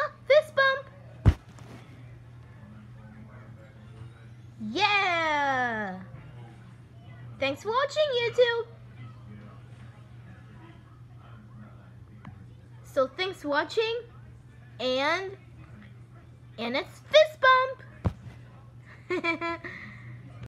Fist bump. Yeah. Thanks for watching, YouTube. So thanks for watching, and it's fist bump.